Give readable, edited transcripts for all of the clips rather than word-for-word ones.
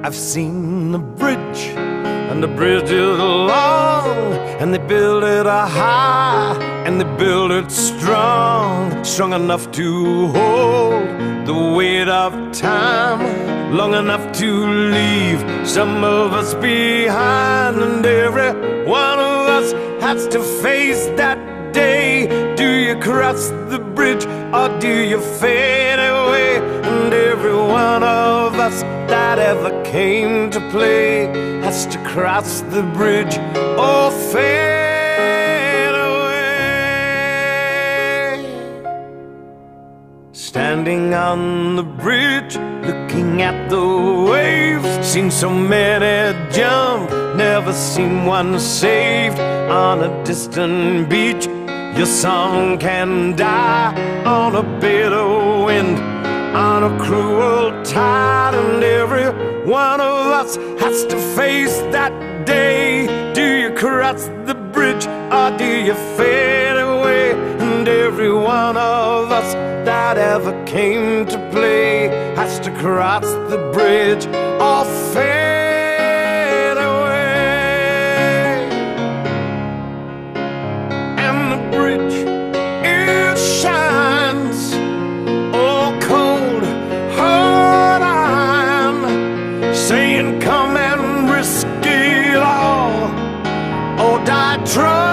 I've seen the bridge, and the bridge is long, and they build it high, and they build it strong, strong enough to hold the weight of time, long enough to leave some of us behind. And every one of us has to face that day. Do you cross the bridge or do you fade away? And every one of us that ever came to play has to cross the bridge or fade away. Standing on the bridge, looking at the waves, seen so many jump, never seen one saved. On a distant beach, your song can die on a bitter wind, on a cruel tide. And every one of us has to face that day. Do you cross the bridge or do you fade away? And every one of us that ever came to play has to cross the bridge or fade away. And the bridge, it shines, oh cold hard iron, saying come and risk it all or die trying.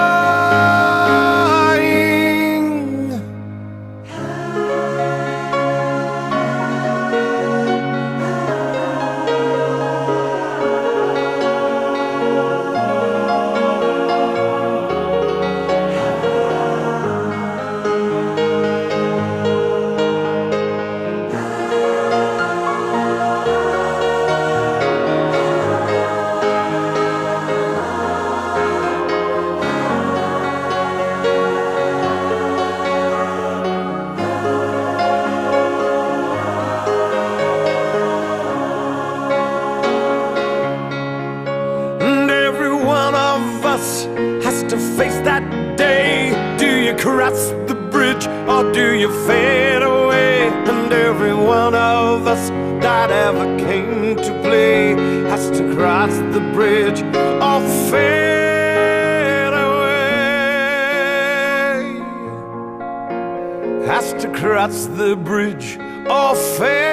Has to face that day. Do you cross the bridge or do you fade away? And every one of us that ever came to play has to cross the bridge or fade away. Has to cross the bridge or fade